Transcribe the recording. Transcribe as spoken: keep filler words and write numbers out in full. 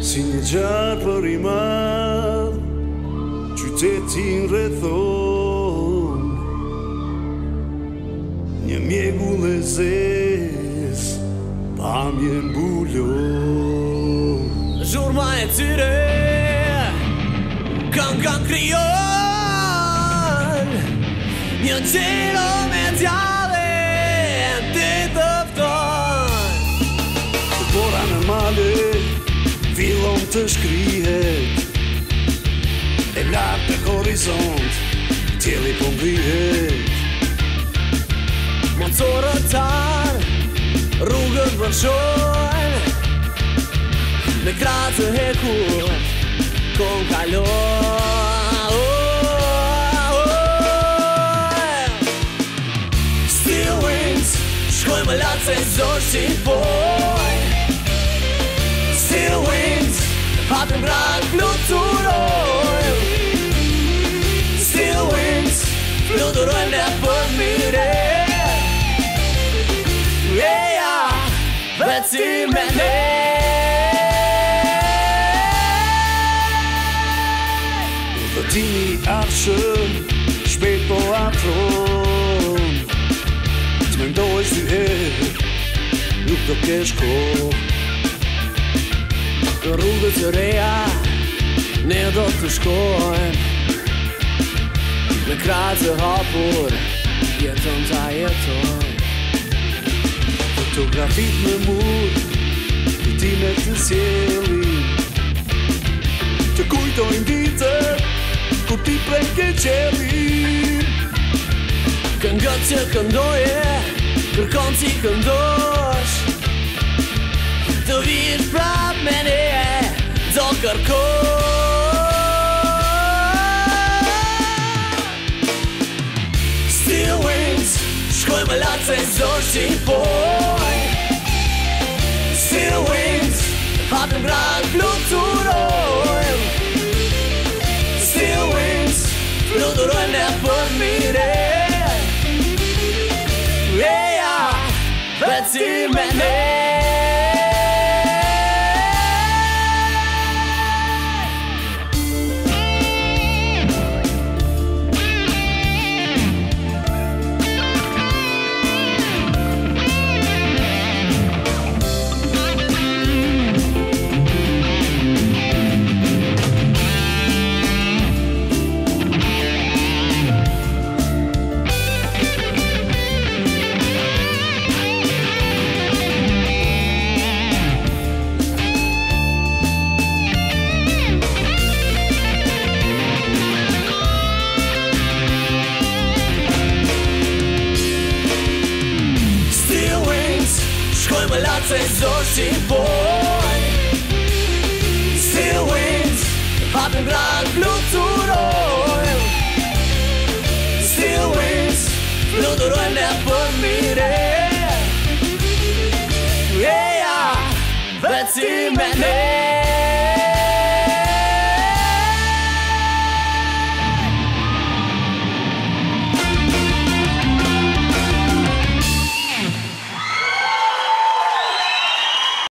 Si një gjarë për i madh, qytetin rrethon, një mjegull e zez, pamje mbulon. Zhurma e tyre kanë kanë kryon një qero me djale të tëfton. Bora në male fillon të shkrihet, e lartë të horizont tjeli po ngrihet. Motorëtar rrugët vërshojnë, me kratë të hekur kon kalon. Still wings, shkoj më latë se zorë si poj. Still wings, hapim brak fluturoj. Still wings, fluturojmë ne për mire. Eja, veci me ne. Udhëtimi arshëm, shpejt po afron, të mendojsh dy herë, nuk do kesh kohë. Në rrugët të reja, ne do të shkojmë, me kratë të hapur, jeton ta jetojmë. Fotografit në mur, kujtimet të sjellin, të kujtojnë ditët, kur ti preke qelin. Këngët që këndoje, kërkon si këndosh, të vish prap me ne, do kërkosh. Still wings, shkoj më latë se zorë si poj. Still wings, hapim brak fluturojmë. Still wings, fluturojmë ne për mire. Eja, veci me ne. Shkoj më latë se zorë si poj. Still wings, hapim brak fluturojmë.